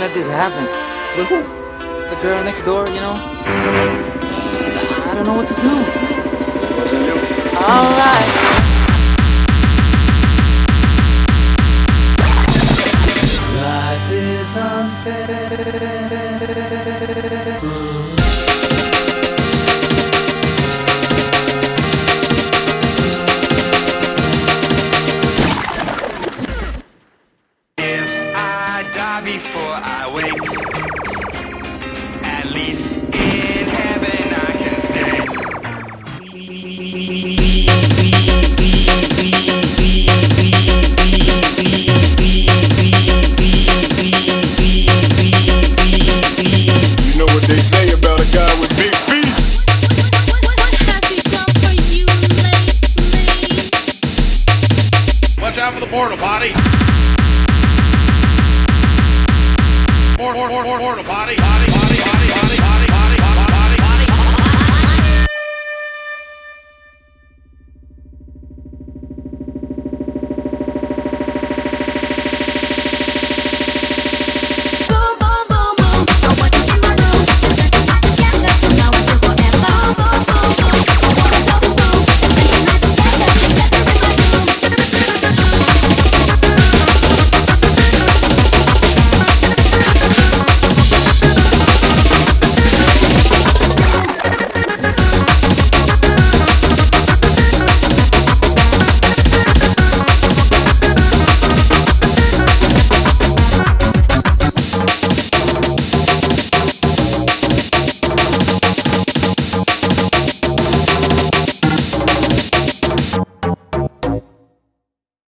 let this happen. With who? The girl next door, you know? I don't know what to do. So it wasn't you. Alright. Life is unfair. Before I wake, at least in heaven I can stay. You know what they say about a guy with big feet? What has he done for you lately? Watch out for the porta potty. Porta potty.